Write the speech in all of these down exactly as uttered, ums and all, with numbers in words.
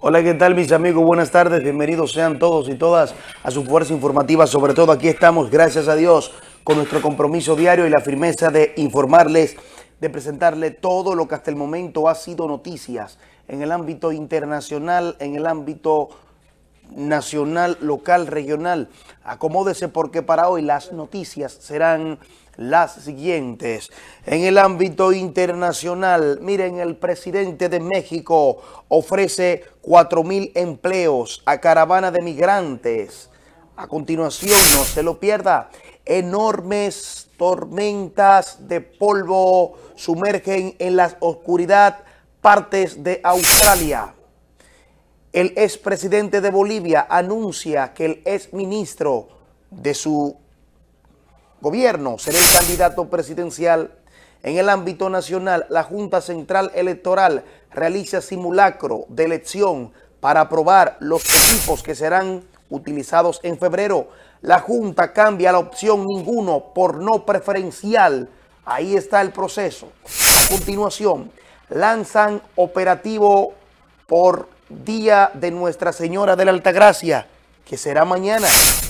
Hola, ¿qué tal mis amigos? Buenas tardes, bienvenidos sean todos y todas a su fuerza informativa. Sobre todo aquí estamos, gracias a Dios, con nuestro compromiso diario y la firmeza de informarles, de presentarle todo lo que hasta el momento ha sido noticias en el ámbito internacional, en el ámbito nacional, local, regional. Acomódese porque para hoy las noticias serán las siguientes. En el ámbito internacional, miren, el presidente de México ofrece cuatro mil empleos a caravana de migrantes. A continuación, no se lo pierda, enormes tormentas de polvo sumergen en la oscuridad partes de Australia. El expresidente de Bolivia anuncia que el exministro de su gobierno será el candidato presidencial. En el ámbito nacional, la Junta Central Electoral realiza simulacro de elección para aprobar los equipos que serán utilizados en febrero. La Junta cambia la opción ninguno por no preferencial. Ahí está el proceso. A continuación, lanzan operativo por Día de Nuestra Señora de la Altagracia, que será mañana.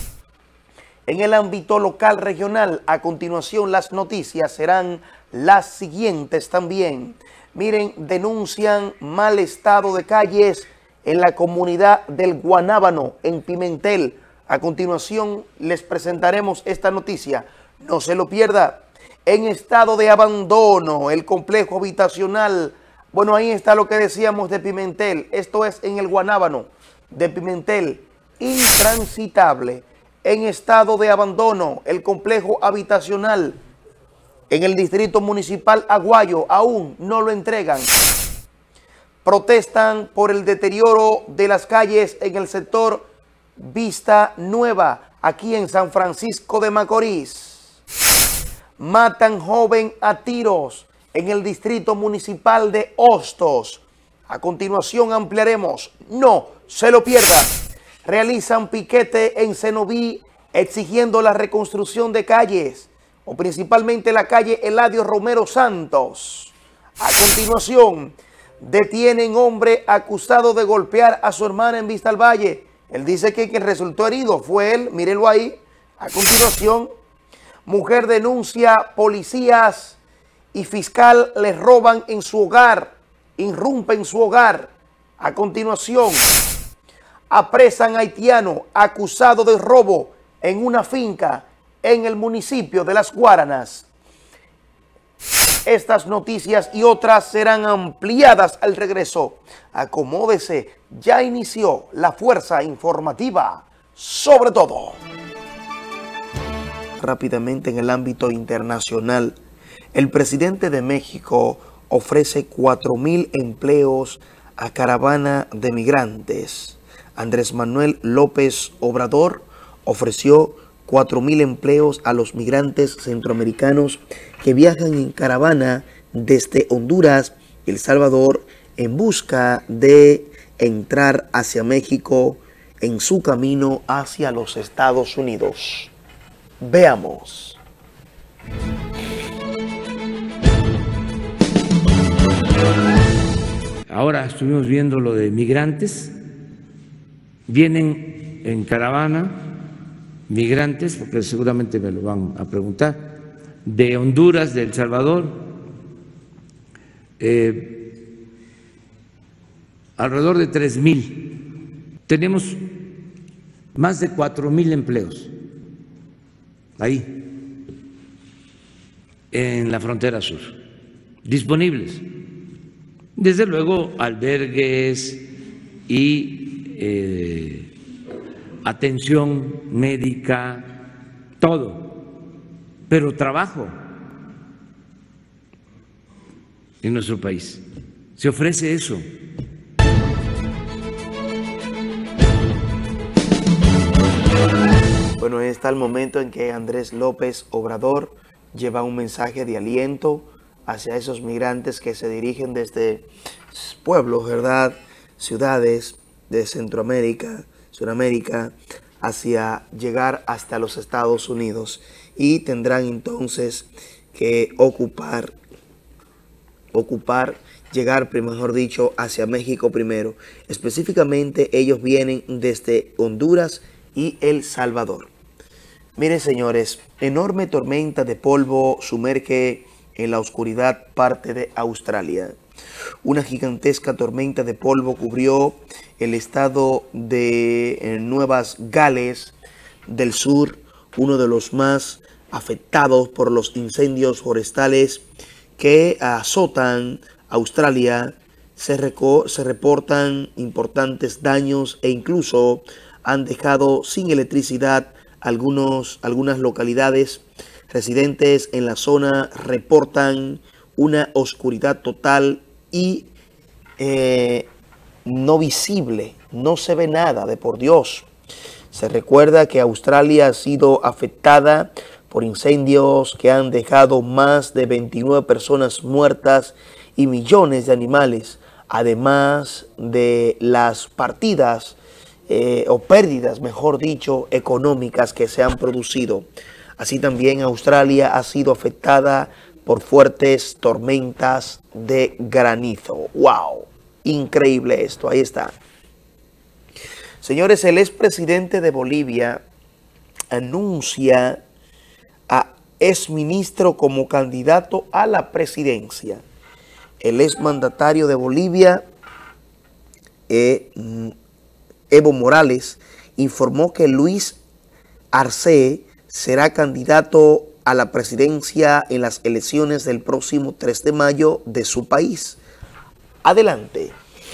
En el ámbito local regional, a continuación las noticias serán las siguientes también. Miren, denuncian mal estado de calles en la comunidad del Guanábano, en Pimentel. A continuación les presentaremos esta noticia. No se lo pierda. En estado de abandono, el complejo habitacional. Bueno, ahí está lo que decíamos de Pimentel. Esto es en el Guanábano de Pimentel. Intransitable. En estado de abandono, el complejo habitacional en el distrito municipal Aguayo. Aún no lo entregan. Protestan por el deterioro de las calles en el sector Vista Nueva, aquí en San Francisco de Macorís. Matan joven a tiros en el distrito municipal de Hostos. A continuación ampliaremos. No se lo pierda. Realizan piquete en Cenoví exigiendo la reconstrucción de calles, o principalmente la calle Eladio Romero Santos. A continuación, detienen hombre acusado de golpear a su hermana en Vista al Valle. Él dice que quien resultó herido fue él, mírenlo ahí. A continuación, mujer denuncia policías y fiscal le roban en su hogar, irrumpen su hogar. A continuación, apresan haitiano acusado de robo en una finca en el municipio de Las Guaranas. Estas noticias y otras serán ampliadas al regreso. Acomódese, ya inició la fuerza informativa sobre todo. Rápidamente en el ámbito internacional, el presidente de México ofrece cuatro mil empleos a caravana de migrantes. Andrés Manuel López Obrador ofreció cuatro mil empleos a los migrantes centroamericanos que viajan en caravana desde Honduras y El Salvador en busca de entrar hacia México en su camino hacia los Estados Unidos. Veamos. Ahora estuvimos viendo lo de migrantes. Vienen en caravana migrantes, porque seguramente me lo van a preguntar, de Honduras, de El Salvador, eh, alrededor de tres mil. Tenemos más de cuatro mil empleos ahí, en la frontera sur, disponibles. Desde luego, albergues y Eh, atención médica, todo, pero trabajo en nuestro país. Se ofrece eso. Bueno, está el momento en que Andrés López Obrador lleva un mensaje de aliento hacia esos migrantes que se dirigen desde pueblos, ¿verdad?, ciudades de Centroamérica, Sudamérica, hacia llegar hasta los Estados Unidos, y tendrán entonces que ocupar ocupar, llegar, mejor dicho, hacia México primero. Específicamente ellos vienen desde Honduras y El Salvador. Miren, señores, enorme tormenta de polvo sumerge en la oscuridad parte de Australia. Una gigantesca tormenta de polvo cubrió el estado de eh, Nuevas Gales del Sur, uno de los más afectados por los incendios forestales que azotan Australia. Se, se reportan importantes daños e incluso han dejado sin electricidad algunos, algunas localidades. Residentes en la zona reportan una oscuridad total y eh, no visible, no se ve nada, de por Dios. Se recuerda que Australia ha sido afectada por incendios que han dejado más de veintinueve personas muertas y millones de animales, además de las partidas eh, o pérdidas, mejor dicho, económicas que se han producido. Así también Australia ha sido afectada por fuertes tormentas de granizo. ¡Wow! Increíble esto, ahí está. Señores, el expresidente de Bolivia anuncia a exministro como candidato a la presidencia. El exmandatario de Bolivia, eh, Evo Morales, informó que Luis Arce será candidato a la presidencia en las elecciones del próximo tres de mayo de su país. Adelante.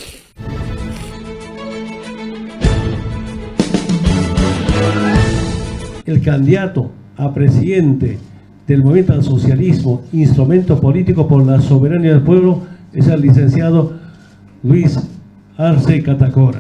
El candidato a presidente del movimiento al socialismo, instrumento político por la soberanía del pueblo, es el licenciado Luis Arce Catacora.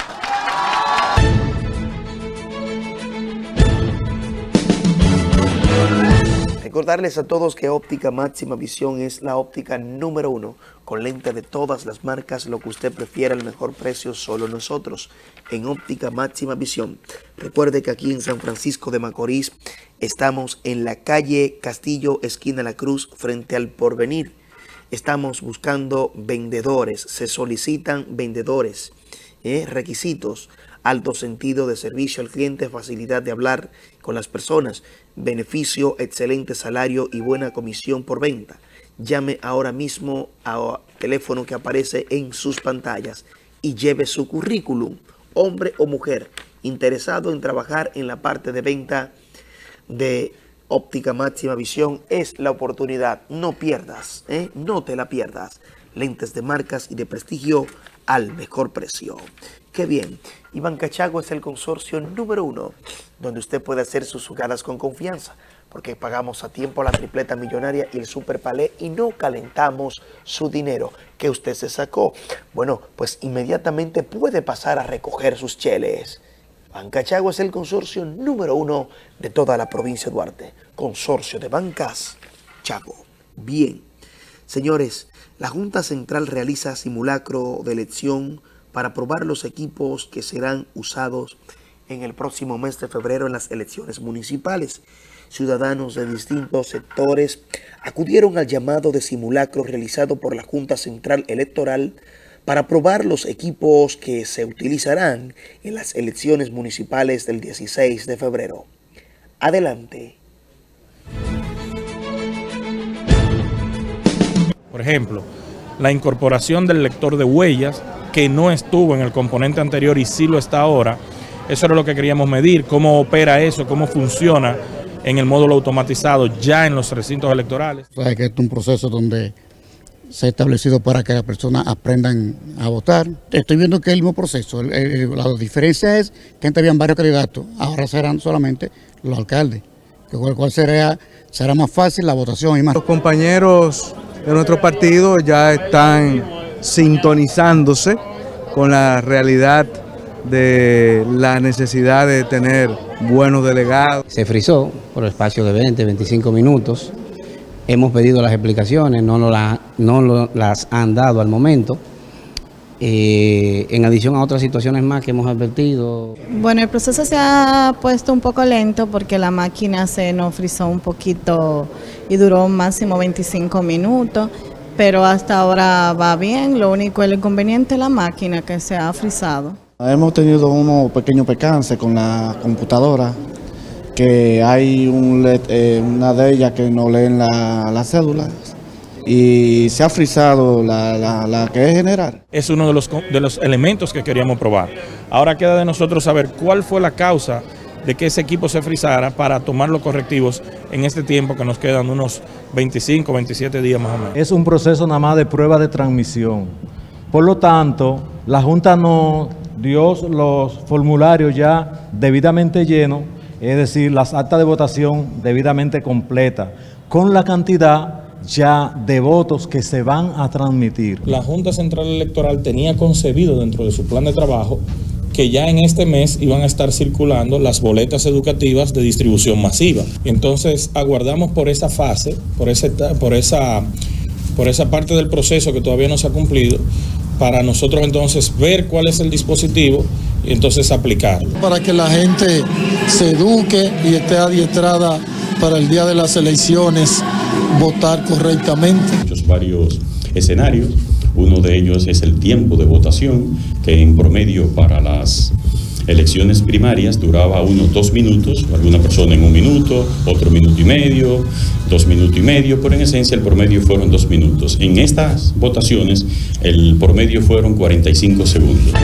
Recordarles a todos que Óptica Máxima Visión es la óptica número uno, con lente de todas las marcas, lo que usted prefiera, el mejor precio, solo nosotros, en Óptica Máxima Visión. Recuerde que aquí en San Francisco de Macorís estamos en la calle Castillo, esquina La Cruz, frente al Porvenir. Estamos buscando vendedores, se solicitan vendedores, eh, requisitos: alto sentido de servicio al cliente, facilidad de hablar con las personas, beneficio, excelente salario y buena comisión por venta. Llame ahora mismo al teléfono que aparece en sus pantallas y lleve su currículum, hombre o mujer, interesado en trabajar en la parte de venta de Óptica Máxima Visión. Es la oportunidad, no pierdas, ¿eh? no te la pierdas. Lentes de marcas y de prestigio al mejor precio. ¡Qué bien! Y Bancachago es el consorcio número uno donde usted puede hacer sus jugadas con confianza, porque pagamos a tiempo la tripleta millonaria y el super palé y no calentamos su dinero que usted se sacó. Bueno, pues inmediatamente puede pasar a recoger sus cheles. Bancachago es el consorcio número uno de toda la provincia de Duarte. Consorcio de Bancas Chago. Bien, señores, la Junta Central realiza simulacro de elección para probar los equipos que serán usados en el próximo mes de febrero en las elecciones municipales. Ciudadanos de distintos sectores acudieron al llamado de simulacro realizado por la Junta Central Electoral para probar los equipos que se utilizarán en las elecciones municipales del dieciséis de febrero. Adelante. Por ejemplo, la incorporación del lector de huellas, que no estuvo en el componente anterior y sí lo está ahora. Eso era lo que queríamos medir, cómo opera eso, cómo funciona en el módulo automatizado ya en los recintos electorales. O sea, que este es un proceso donde se ha establecido para que las personas aprendan a votar. Estoy viendo que es el mismo proceso. El, el, la diferencia es que antes habían varios candidatos, ahora serán solamente los alcaldes, que con el cual será, será más fácil la votación y más. Los compañeros de nuestro partido ya están sintonizándose con la realidad de la necesidad de tener buenos delegados. Se frizó por espacio de veinte, veinticinco minutos. Hemos pedido las explicaciones, no, no, la, no lo, las han dado al momento. Eh, en adición a otras situaciones más que hemos advertido. Bueno, el proceso se ha puesto un poco lento porque la máquina se nos frizó un poquito y duró máximo veinticinco minutos. pero hasta ahora va bien. Lo único, el inconveniente es la máquina que se ha frizado. Hemos tenido unos pequeños percances con la computadora, que hay un, eh, una de ellas que no leen la, la cédula y se ha frizado la, la, la que es general. Es uno de los, de los elementos que queríamos probar. Ahora queda de nosotros saber cuál fue la causa de que ese equipo se frizara para tomar los correctivos en este tiempo que nos quedan unos veinticinco, veintisiete días más o menos. Es un proceso nada más de prueba de transmisión. Por lo tanto, la Junta nos dio los formularios ya debidamente llenos, es decir, las actas de votación debidamente completas, con la cantidad ya de votos que se van a transmitir. La Junta Central Electoral tenía concebido dentro de su plan de trabajo que ya en este mes iban a estar circulando las boletas educativas de distribución masiva. Entonces aguardamos por esa fase, por, ese, por, esa, por esa parte del proceso que todavía no se ha cumplido, para nosotros entonces ver cuál es el dispositivo y entonces aplicarlo. Para que la gente se eduque y esté adiestrada para el día de las elecciones, votar correctamente. Muchos varios escenarios. Uno de ellos es el tiempo de votación, que en promedio para las elecciones primarias duraba unos dos minutos, alguna persona en un minuto, otro minuto y medio, dos minutos y medio, pero en esencia el promedio fueron dos minutos. En estas votaciones el promedio fueron cuarenta y cinco segundos.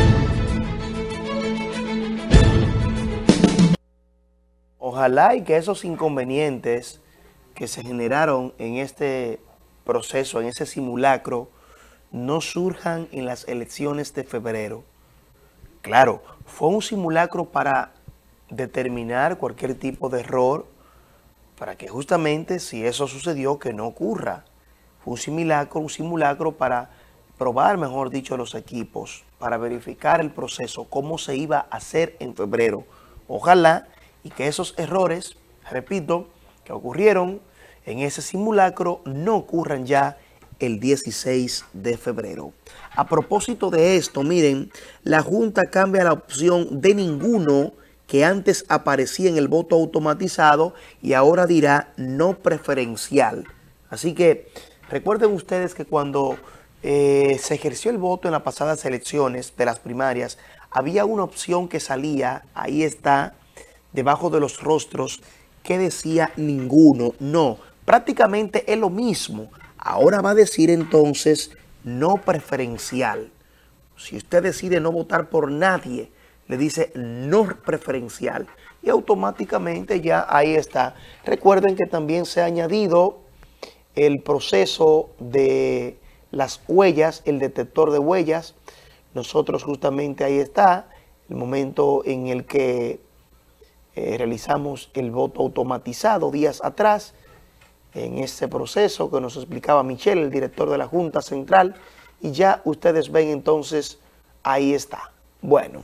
Ojalá y que esos inconvenientes que se generaron en este proceso, en ese simulacro, no surjan en las elecciones de febrero. Claro, fue un simulacro para determinar cualquier tipo de error, para que justamente si eso sucedió, que no ocurra. Fue un simulacro, un simulacro para probar, mejor dicho, los equipos, para verificar el proceso, cómo se iba a hacer en febrero. Ojalá y que esos errores, repito, que ocurrieron en ese simulacro, no ocurran ya el dieciséis de febrero. A propósito de esto, miren, la Junta cambia la opción de ninguno que antes aparecía en el voto automatizado y ahora dirá no preferencial. Así que recuerden ustedes que cuando eh, se ejerció el voto en las pasadas elecciones de las primarias, había una opción que salía, ahí está, debajo de los rostros, que decía ninguno. No, prácticamente es lo mismo. Ahora va a decir entonces no preferencial. Si usted decide no votar por nadie, le dice no preferencial y automáticamente ya ahí está. Recuerden que también se ha añadido el proceso de las huellas, el detector de huellas. Nosotros justamente ahí está el momento en el que eh, realizamos el voto automatizado días atrás. En este proceso que nos explicaba Michelle, el director de la Junta Central, y ya ustedes ven entonces, ahí está. Bueno,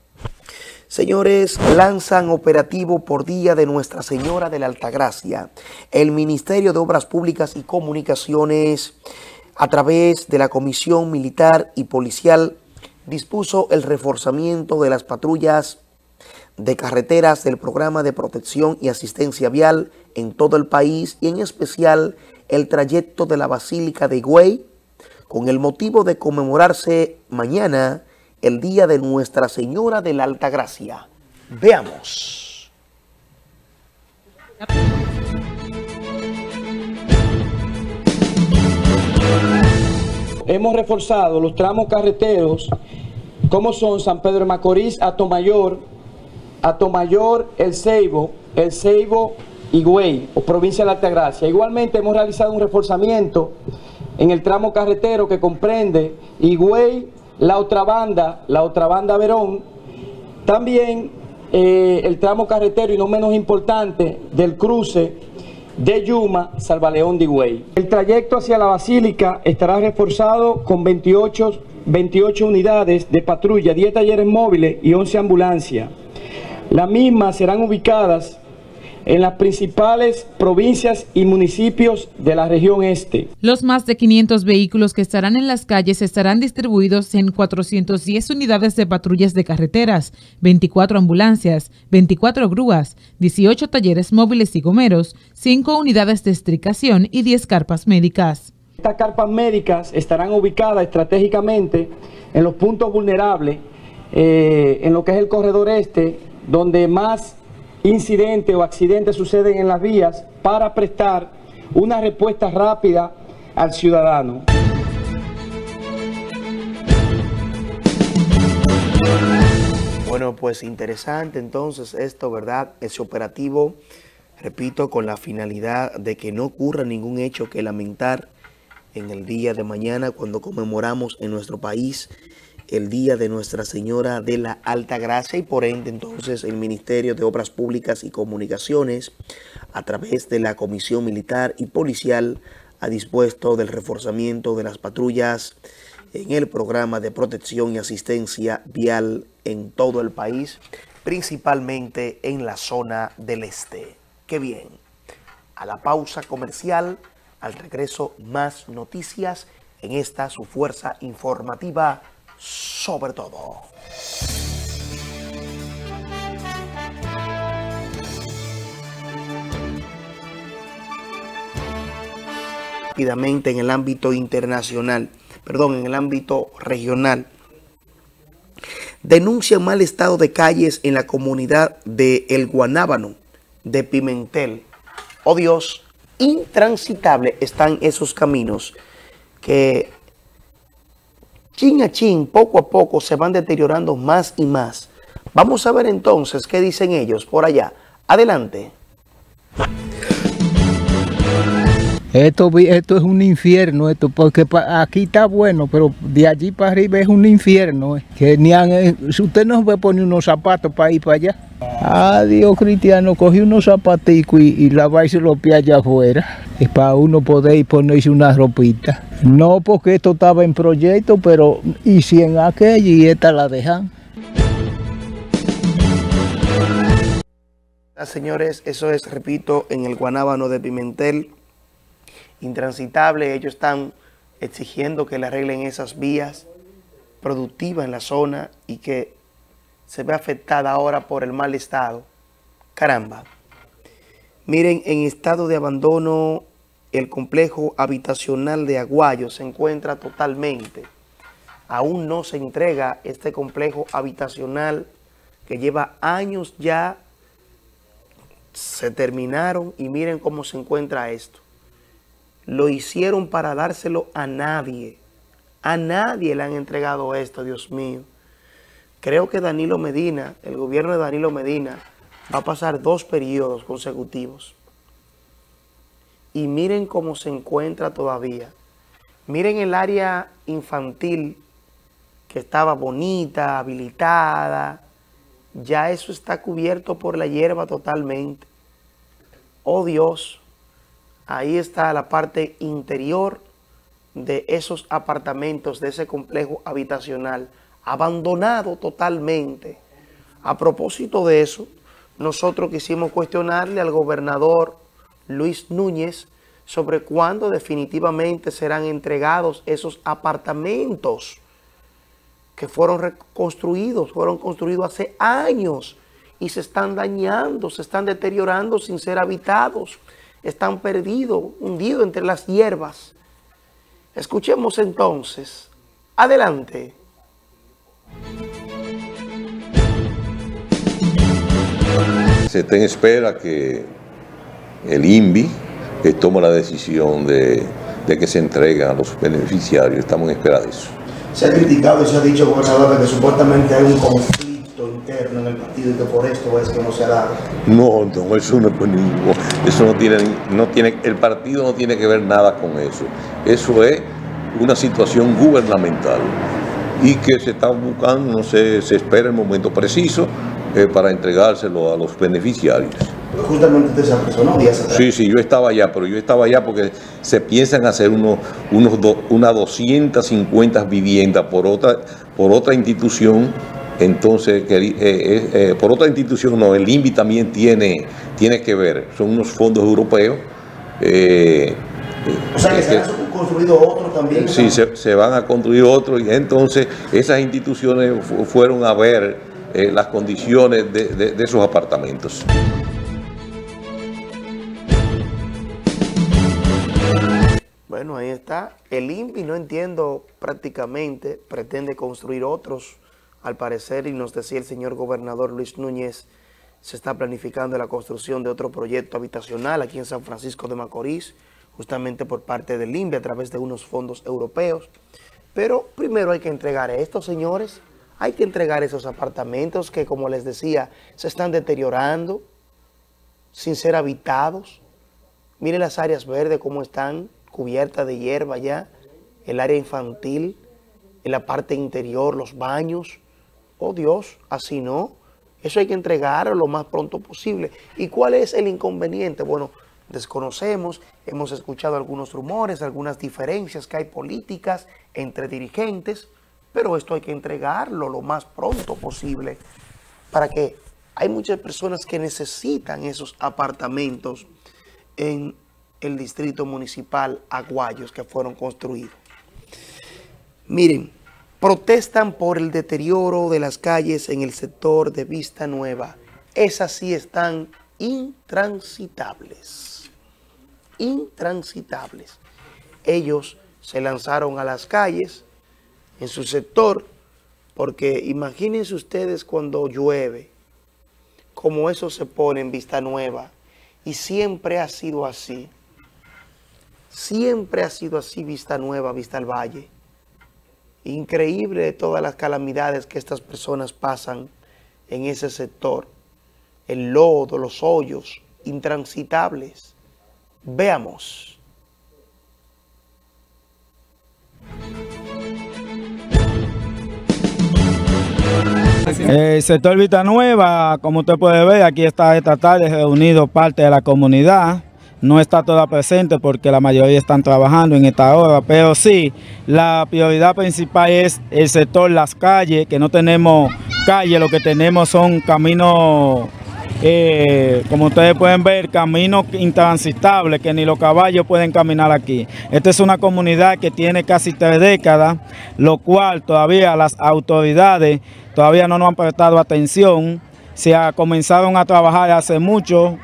señores, lanzan operativo por Día de Nuestra Señora de la Altagracia. El Ministerio de Obras Públicas y Comunicaciones, a través de la Comisión Militar y Policial, dispuso el reforzamiento de las patrullas de carreteras del Programa de Protección y Asistencia Vial en todo el país y en especial el trayecto de la Basílica de Higüey, con el motivo de conmemorarse mañana el Día de Nuestra Señora de la Altagracia. Veamos. Hemos reforzado los tramos carreteros como son San Pedro de Macorís, Atomayor, Atomayor, El Ceibo, El Ceibo, Higüey, o provincia de la Altagracia. Igualmente hemos realizado un reforzamiento en el tramo carretero que comprende Higüey, la otra banda, la otra banda Verón, también eh, el tramo carretero y no menos importante del cruce de Yuma, Salvaleón de Higüey. El trayecto hacia la Basílica estará reforzado con veintiocho, veintiocho unidades de patrulla, diez talleres móviles y once ambulancias. Las mismas serán ubicadas en las principales provincias y municipios de la región este. Los más de quinientos vehículos que estarán en las calles estarán distribuidos en cuatrocientas diez unidades de patrullas de carreteras, veinticuatro ambulancias, veinticuatro grúas, dieciocho talleres móviles y gomeros, cinco unidades de estricación y diez carpas médicas. Estas carpas médicas estarán ubicadas estratégicamente en los puntos vulnerables, eh, en lo que es el corredor este, donde más incidentes o accidentes suceden en las vías, para prestar una respuesta rápida al ciudadano. Bueno, pues interesante entonces esto, ¿verdad? Ese operativo, repito, con la finalidad de que no ocurra ningún hecho que lamentar en el día de mañana, cuando conmemoramos en nuestro país el Día de Nuestra Señora de la Alta Gracia, y por ende entonces el Ministerio de Obras Públicas y Comunicaciones, a través de la Comisión Militar y Policial, ha dispuesto del reforzamiento de las patrullas en el programa de protección y asistencia vial en todo el país, principalmente en la zona del este. ¡Qué bien! A la pausa comercial, al regreso, más noticias en esta su fuerza informativa sobre todo. Rápidamente en el ámbito internacional, perdón, en el ámbito regional, denuncian mal estado de calles en la comunidad de El Guanábano de Pimentel. Oh Dios, intransitable están esos caminos que chin a chin, poco a poco se van deteriorando más y más. Vamos a ver entonces qué dicen ellos por allá. Adelante. Esto, esto es un infierno, esto, porque aquí está bueno, pero de allí para arriba es un infierno. Eh, que ni han, eh, si usted no va a poner unos zapatos para ir para allá. Adiós, cristiano, cogí unos zapaticos y, y lavarse los pies allá afuera. Es para uno poder ir ponerse una ropita. No porque esto estaba en proyecto, pero y si en aquella y esta la dejan. Señores, eso es, repito, en el Guanábano de Pimentel. Intransitable, ellos están exigiendo que le arreglen esas vías productivas en la zona y que se ve afectada ahora por el mal estado. Caramba. Miren, en estado de abandono, el complejo habitacional de Aguayo se encuentra totalmente. Aún no se entrega este complejo habitacional que lleva años ya. Se terminaron y miren cómo se encuentra esto. Lo hicieron para dárselo a nadie. A nadie le han entregado esto, Dios mío. Creo que Danilo Medina, el gobierno de Danilo Medina, va a pasar dos periodos consecutivos. Y miren cómo se encuentra todavía. Miren el área infantil que estaba bonita, habilitada. Ya eso está cubierto por la hierba totalmente. Oh Dios. Ahí está la parte interior de esos apartamentos, de ese complejo habitacional, abandonado totalmente. A propósito de eso, nosotros quisimos cuestionarle al gobernador Luis Núñez sobre cuándo definitivamente serán entregados esos apartamentos que fueron reconstruidos, fueron construidos hace años y se están dañando, se están deteriorando sin ser habitados. Están perdidos, hundidos entre las hierbas. Escuchemos entonces. Adelante. Se está en espera que el I N V I eh, tome la decisión de, de que se entreguen a los beneficiarios. Estamos en espera de eso. Se ha criticado y se ha dicho, gobernador, de que supuestamente hay un conflicto interno en el partido y que por esto es que no se ha dado. No, no, eso no, eso no tiene, no tiene, el partido no tiene que ver nada con eso. Eso es una situación gubernamental y que se está buscando, no sé, se espera el momento preciso eh, para entregárselo a los beneficiarios. Pero justamente usted se apresuró días atrás. Sí, sí, yo estaba allá, pero yo estaba allá porque se piensan hacer unos, unos do, unas doscientas cincuenta viviendas por otra, por otra institución. Entonces, que, eh, eh, eh, por otra institución, no, el I N V I también tiene, tiene que ver, son unos fondos europeos. Eh, o sea, que se han construido otros también. Sí, se, se van a construir otros y entonces esas instituciones fueron a ver eh, las condiciones de, de, de esos apartamentos. Bueno, ahí está. El I N V I, no entiendo, prácticamente pretende construir otros, al parecer, y nos decía el señor gobernador Luis Núñez, se está planificando la construcción de otro proyecto habitacional aquí en San Francisco de Macorís, justamente por parte del I N V I a través de unos fondos europeos. Pero primero hay que entregar esto, señores. Hay que entregar esos apartamentos que, como les decía, se están deteriorando sin ser habitados. Miren las áreas verdes cómo están cubiertas de hierba ya, el área infantil, en la parte interior, los baños. Oh Dios, así no. Eso hay que entregarlo lo más pronto posible. ¿Y cuál es el inconveniente? Bueno, desconocemos, hemos escuchado algunos rumores, algunas diferencias que hay políticas entre dirigentes, pero esto hay que entregarlo lo más pronto posible para que hay muchas personas que necesitan esos apartamentos en el distrito municipal Aguayos que fueron construidos. Miren, protestan por el deterioro de las calles en el sector de Vista Nueva. Esas sí están intransitables. Intransitables. Ellos se lanzaron a las calles en su sector porque imagínense ustedes cuando llueve, como eso se pone en Vista Nueva, y siempre ha sido así. Siempre ha sido así Vista Nueva, Vista al Valle. Increíble todas las calamidades que estas personas pasan en ese sector. El lodo, los hoyos, intransitables. Veamos. El sector Vista Nueva, como usted puede ver, aquí está esta tarde reunido parte de la comunidad. No está toda presente porque la mayoría están trabajando en esta hora, pero sí, la prioridad principal es el sector Las Calles, que no tenemos calle, lo que tenemos son caminos, eh, como ustedes pueden ver, caminos intransitables, que ni los caballos pueden caminar aquí. Esta es una comunidad que tiene casi tres décadas, lo cual todavía las autoridades todavía no nos han prestado atención. Se ha, comenzaron a trabajar hace mucho,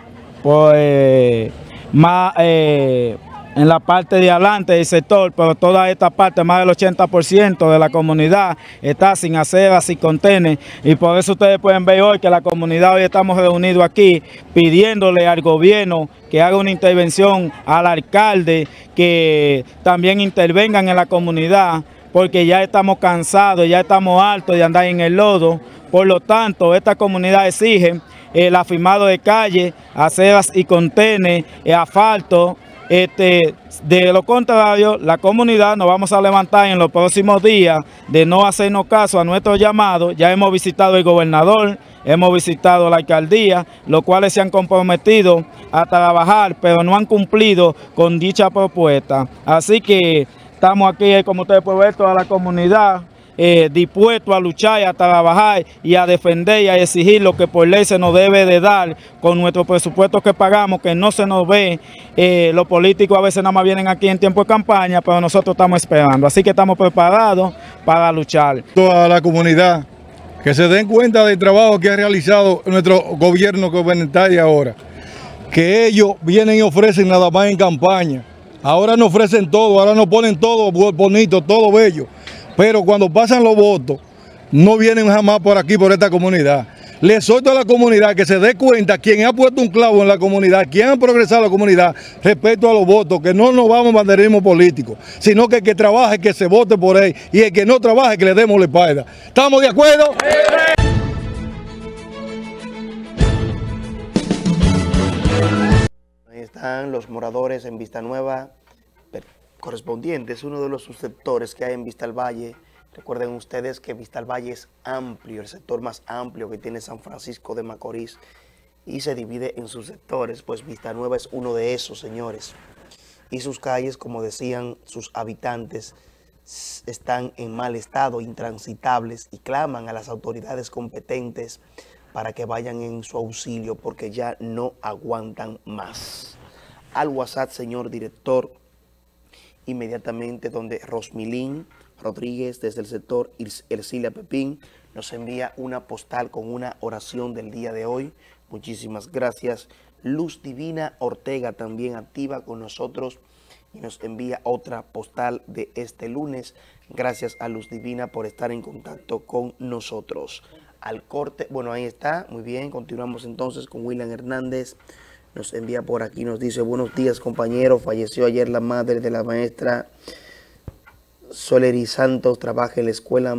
pues... más eh, en la parte de adelante del sector, pero toda esta parte, más del ochenta por ciento de la comunidad está sin aceras, sin contener, y por eso ustedes pueden ver hoy que la comunidad, hoy estamos reunidos aquí pidiéndole al gobierno que haga una intervención, al alcalde, que también intervengan en la comunidad, porque ya estamos cansados, ya estamos hartos de andar en el lodo. Por lo tanto, esta comunidad exige el afirmado de calle, aceras y contenes, eh, asfalto. Este, de lo contrario, la comunidad nos vamos a levantar en los próximos días de no hacernos caso a nuestro llamado. Ya hemos visitado el gobernador, hemos visitado la alcaldía, los cuales se han comprometido a trabajar, pero no han cumplido con dicha propuesta. Así que estamos aquí, como ustedes pueden ver, toda la comunidad Eh, dispuesto a luchar y a trabajar y a defender y a exigir lo que por ley se nos debe de dar con nuestros presupuestos que pagamos, que no se nos ve. Eh, los políticos a veces nada más vienen aquí en tiempo de campaña, pero nosotros estamos esperando. Así que estamos preparados para luchar. Toda la comunidad, que se den cuenta del trabajo que ha realizado nuestro gobierno gubernamental ahora, que ellos vienen y ofrecen nada más en campaña. Ahora nos ofrecen todo, ahora nos ponen todo bonito, todo bello. Pero cuando pasan los votos, no vienen jamás por aquí, por esta comunidad. Le exhorto a la comunidad que se dé cuenta quién ha puesto un clavo en la comunidad, quién ha progresado la comunidad respecto a los votos, que no nos vamos a banderismo político, sino que el que trabaje, que se vote por él, y el que no trabaje, que le demos la espalda. ¿Estamos de acuerdo? Ahí están los moradores en Vista Nueva, correspondiente, es uno de los subsectores que hay en Vista al Valle. Recuerden ustedes que Vista al Valle es amplio, el sector más amplio que tiene San Francisco de Macorís, y se divide en sus sectores, pues Vista Nueva es uno de esos, señores. Y sus calles, como decían sus habitantes, están en mal estado, intransitables, y claman a las autoridades competentes para que vayan en su auxilio, porque ya no aguantan más. Al WhatsApp, señor director, inmediatamente, donde Rosmilín Rodríguez, desde el sector Ercilia Pepín, nos envía una postal con una oración del día de hoy. Muchísimas gracias. Luz Divina Ortega también activa con nosotros y nos envía otra postal de este lunes. Gracias a Luz Divina por estar en contacto con nosotros. Al corte, bueno, ahí está, muy bien, continuamos entonces con William Hernández. Nos envía por aquí, nos dice: buenos días, compañero. Falleció ayer la madre de la maestra Soleri Santos, trabaja en la escuela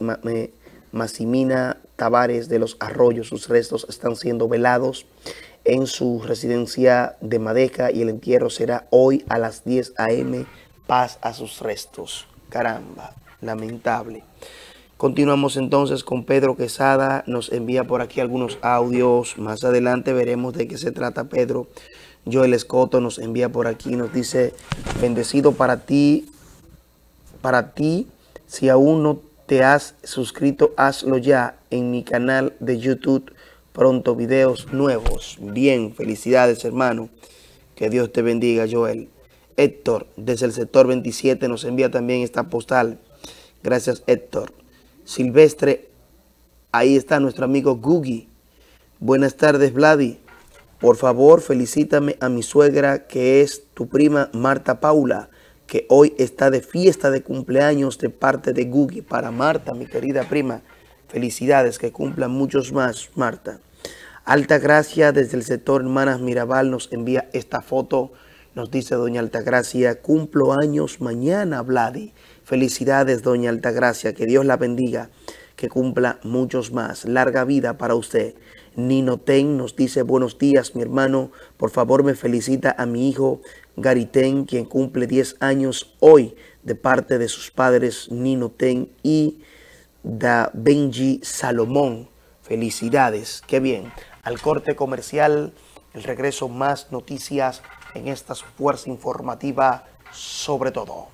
Massimina Tavares de los Arroyos. Sus restos están siendo velados en su residencia de Madeja y el entierro será hoy a las diez a eme Paz a sus restos. Caramba, lamentable. Continuamos entonces con Pedro Quesada. Nos envía por aquí algunos audios. Más adelante veremos de qué se trata Pedro. Joel Escoto nos envía por aquí. Nos dice: bendecido para ti, para ti, si aún no te has suscrito, hazlo ya en mi canal de YouTube. Pronto videos nuevos. Bien, felicidades, hermano. Que Dios te bendiga, Joel. Héctor, desde el sector veintisiete, nos envía también esta postal. Gracias, Héctor. Silvestre, ahí está nuestro amigo Gugi. Buenas tardes, Vladi. Por favor, felicítame a mi suegra, que es tu prima Marta Paula, que hoy está de fiesta de cumpleaños de parte de Gugi. Para Marta, mi querida prima, felicidades, que cumplan muchos más, Marta. Altagracia, desde el sector Hermanas Mirabal, nos envía esta foto. Nos dice doña Altagracia: cumplo años mañana, Vladi. Felicidades, doña Altagracia, que Dios la bendiga, que cumpla muchos más. Larga vida para usted. Nino Ten nos dice: buenos días, mi hermano. Por favor, me felicita a mi hijo Garitén, quien cumple diez años hoy, de parte de sus padres Nino Ten y Da Benji Salomón. Felicidades, qué bien. Al corte comercial, el regreso, más noticias en esta fuerza informativa sobre todo.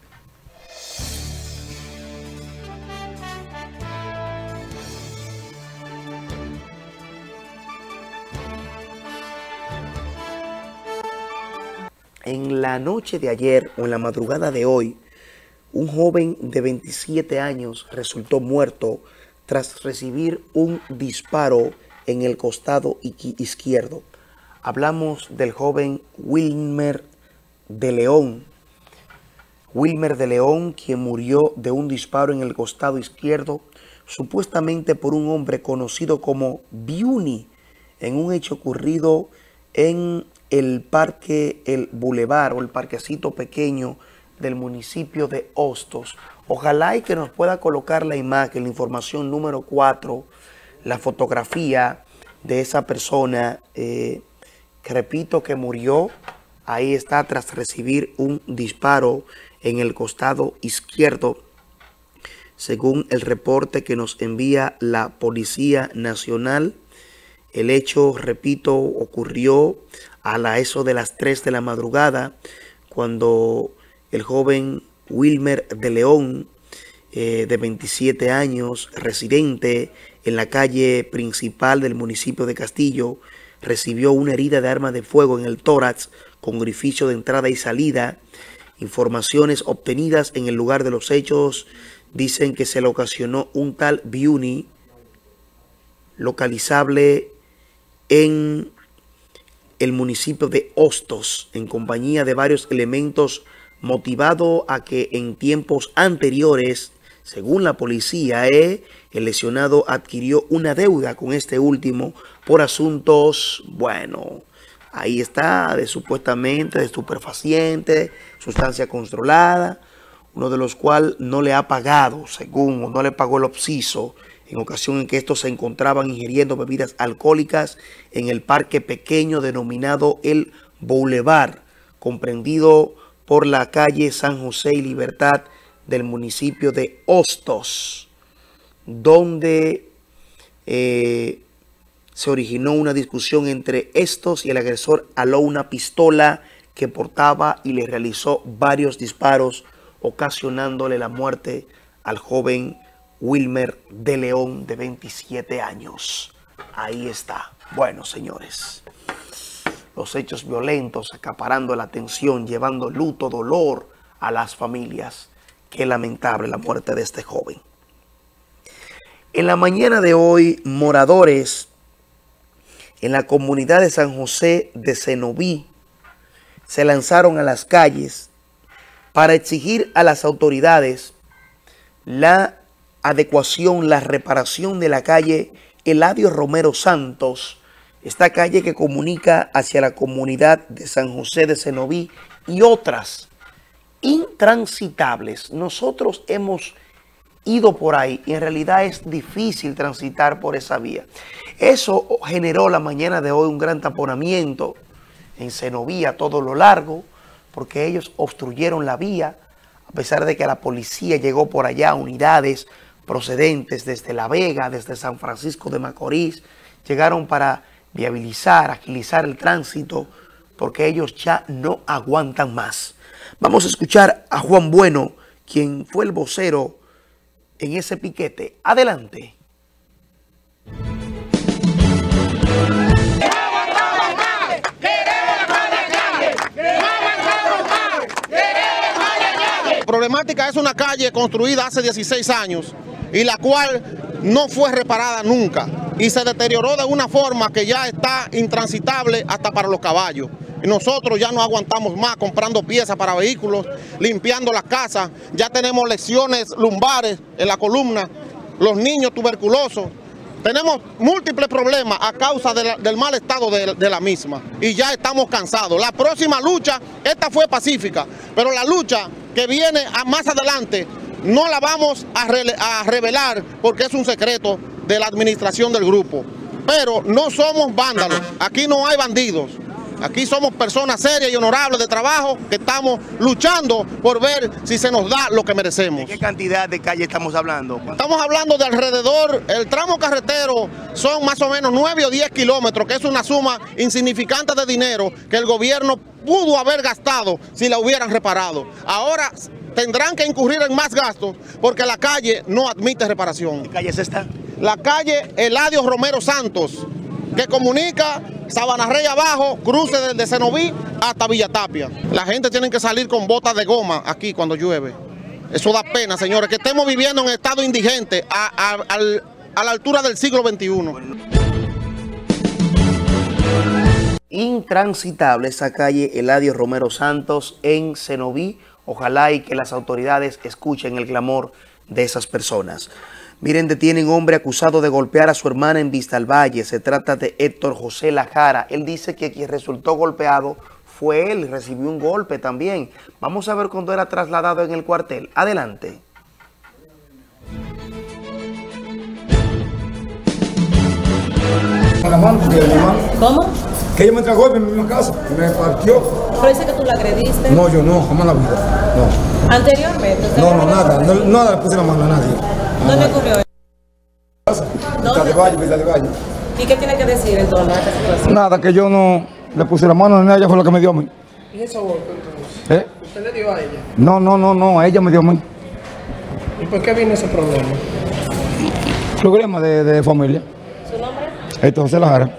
En la noche de ayer o en la madrugada de hoy, un joven de veintisiete años resultó muerto tras recibir un disparo en el costado izquierdo. Hablamos del joven Wilmer de León. Wilmer de León, quien murió de un disparo en el costado izquierdo, supuestamente por un hombre conocido como Biuni, en un hecho ocurrido en el parque, el bulevar o el parquecito pequeño del municipio de Hostos. Ojalá y que nos pueda colocar la imagen, la información número cuatro, la fotografía de esa persona, eh, que repito que murió. Ahí está, tras recibir un disparo en el costado izquierdo, según el reporte que nos envía la Policía Nacional. El hecho, repito, ocurrió a la eso de las tres de la madrugada, cuando el joven Wilmer de León, eh, de veintisiete años, residente en la calle principal del municipio de Castillo, recibió una herida de arma de fuego en el tórax con orificio de entrada y salida. Informaciones obtenidas en el lugar de los hechos dicen que se le ocasionó un tal Biuni, localizable en el municipio de Hostos, en compañía de varios elementos, motivado a que en tiempos anteriores, según la policía, eh, el lesionado adquirió una deuda con este último por asuntos, bueno, ahí está, de supuestamente de estupefaciente, sustancia controlada, uno de los cuales no le ha pagado, según, o no le pagó el obsiso, en ocasión en que estos se encontraban ingiriendo bebidas alcohólicas en el parque pequeño denominado el Boulevard, comprendido por la calle San José y Libertad del municipio de Hostos, donde eh, se originó una discusión entre estos y el agresor aló una pistola que portaba y le realizó varios disparos, ocasionándole la muerte al joven Wilmer de León, de veintisiete años. Ahí está. Bueno, señores, los hechos violentos acaparando la atención, llevando luto, dolor a las familias. Qué lamentable la muerte de este joven. En la mañana de hoy, moradores en la comunidad de San José de Cenoví se lanzaron a las calles para exigir a las autoridades la adecuación, la reparación de la calle Eladio Romero Santos, esta calle que comunica hacia la comunidad de San José de Cenoví y otras intransitables. Nosotros hemos ido por ahí y en realidad es difícil transitar por esa vía. Eso generó la mañana de hoy un gran taponamiento en Cenoví a todo lo largo, porque ellos obstruyeron la vía, a pesar de que la policía llegó por allá, unidades procedentes desde La Vega, desde San Francisco de Macorís, llegaron para viabilizar, agilizar el tránsito, porque ellos ya no aguantan más. Vamos a escuchar a Juan Bueno, quien fue el vocero en ese piquete. Adelante. La problemática es una calle construida hace dieciséis años y la cual no fue reparada nunca y se deterioró de una forma que ya está intransitable hasta para los caballos. Y nosotros ya no aguantamos más comprando piezas para vehículos, limpiando las casas, ya tenemos lesiones lumbares en la columna, los niños tuberculosos. Tenemos múltiples problemas a causa de la, del mal estado de, de la misma y ya estamos cansados. La próxima lucha, esta fue pacífica, pero la lucha que viene a más adelante no la vamos a, re, a revelar porque es un secreto de la administración del grupo. Pero no somos vándalos, aquí no hay bandidos. Aquí somos personas serias y honorables de trabajo que estamos luchando por ver si se nos da lo que merecemos. ¿De qué cantidad de calle estamos hablando? Estamos hablando de alrededor, el tramo carretero son más o menos nueve o diez kilómetros, que es una suma insignificante de dinero que el gobierno pudo haber gastado si la hubieran reparado. Ahora tendrán que incurrir en más gastos porque la calle no admite reparación. ¿Qué calle es esta? La calle Eladio Romero Santos, que comunica Sabana Rey abajo, cruce desde Cenoví hasta Villa Tapia. La gente tiene que salir con botas de goma aquí cuando llueve. Eso da pena, señores, que estemos viviendo en estado indigente a, a, a, a la altura del siglo veintiuno. Intransitable esa calle Eladio Romero Santos en Cenoví. Ojalá y que las autoridades escuchen el clamor de esas personas. Miren, detienen hombre acusado de golpear a su hermana en Vista al Valle. Se trata de Héctor José Lajara. Él dice que quien resultó golpeado fue él, recibió un golpe también. Vamos a ver cuando era trasladado en el cuartel. Adelante. ¿Cómo? Que ella me trajo en mi misma casa, me partió. ¿Pero dice que tú la agrediste? No, yo no, jamás la vida. No. ¿Anteriormente? No, no, nada, no, nada le puse la mano a nadie. ¿Dónde ocurrió eso? Vista de Valle, Vista de Valle. ¿Y qué tiene que decir en torno a esta situación? Nada, que yo no le puse la mano a nadie, ella fue la que me dio a mí. ¿Y ese golpe entonces? ¿Eh? ¿Usted le dio a ella? No, no, no, no, a ella me dio a mí. ¿Y por qué vino ese problema? Problema de, de familia. ¿Su nombre? Héctor José Lajara.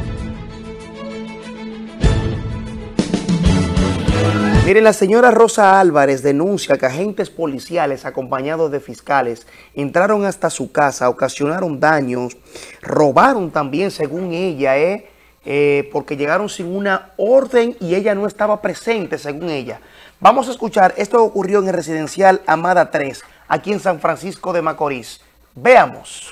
Miren, la señora Rosa Álvarez denuncia que agentes policiales acompañados de fiscales entraron hasta su casa, ocasionaron daños, robaron también, según ella, eh, eh, porque llegaron sin una orden y ella no estaba presente, según ella. Vamos a escuchar, esto ocurrió en el residencial Amada tres, aquí en San Francisco de Macorís. Veamos.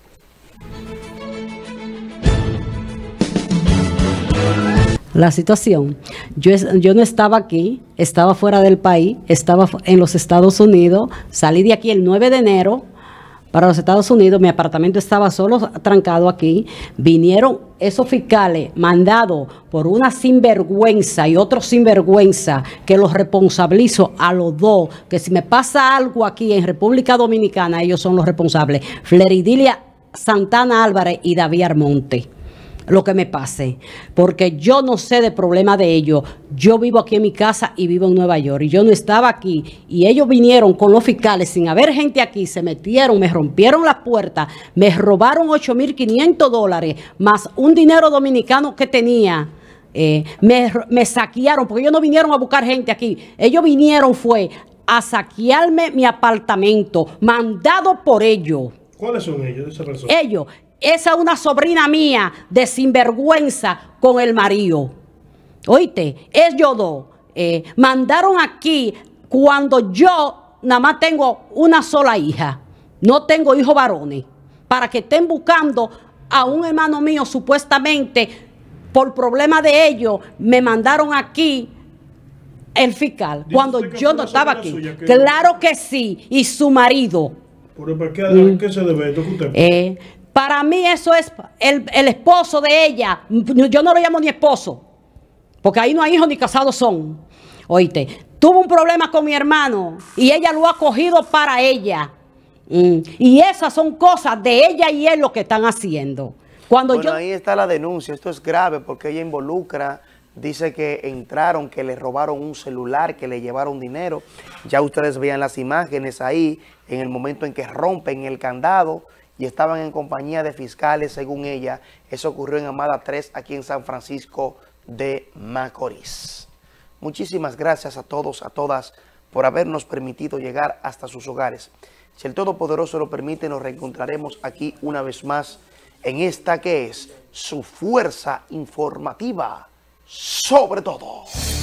La situación, yo, yo no estaba aquí, estaba fuera del país, estaba en los Estados Unidos, salí de aquí el nueve de enero para los Estados Unidos, mi apartamento estaba solo trancado aquí, vinieron esos fiscales mandados por una sinvergüenza y otro sinvergüenza que los responsabilizo a los dos, que si me pasa algo aquí en República Dominicana, ellos son los responsables, Fleridilia Santana Álvarez y David Armonte. Lo que me pase, porque yo no sé de problema de ellos. Yo vivo aquí en mi casa y vivo en Nueva York y yo no estaba aquí y ellos vinieron con los fiscales sin haber gente aquí, se metieron, me rompieron las puertas, me robaron ocho mil quinientos dólares más un dinero dominicano que tenía. Eh, me, me saquearon porque ellos no vinieron a buscar gente aquí, ellos vinieron fue a saquearme mi apartamento, mandado por ellos. ¿Cuáles son ellos? Esa persona? Ellos. Esa es una sobrina mía de sinvergüenza con el marido. Oíste, ellos dos eh, mandaron aquí cuando yo nada más tengo una sola hija. No tengo hijos varones. Para que estén buscando a un hermano mío supuestamente por problema de ellos, me mandaron aquí el fiscal cuando yo no estaba aquí. Suya, que claro que sí, y su marido. ¿Pero por qué, mm. qué se debe esto que usted? Eh, para mí eso es el, el esposo de ella. Yo no lo llamo ni esposo, porque ahí no hay hijos ni casados son. Oíste, tuvo un problema con mi hermano y ella lo ha cogido para ella. Mm. Y esas son cosas de ella y él lo que están haciendo. Cuando bueno, yo... ahí está la denuncia. Esto es grave porque ella involucra, dice que entraron, que le robaron un celular, que le llevaron dinero. Ya ustedes vean las imágenes ahí, en el momento en que rompen el candado y estaban en compañía de fiscales, según ella. Eso ocurrió en Amada tres, aquí en San Francisco de Macorís. Muchísimas gracias a todos, a todas, por habernos permitido llegar hasta sus hogares. Si el Todopoderoso lo permite, nos reencontraremos aquí una vez más en esta que es su fuerza informativa sobre todo.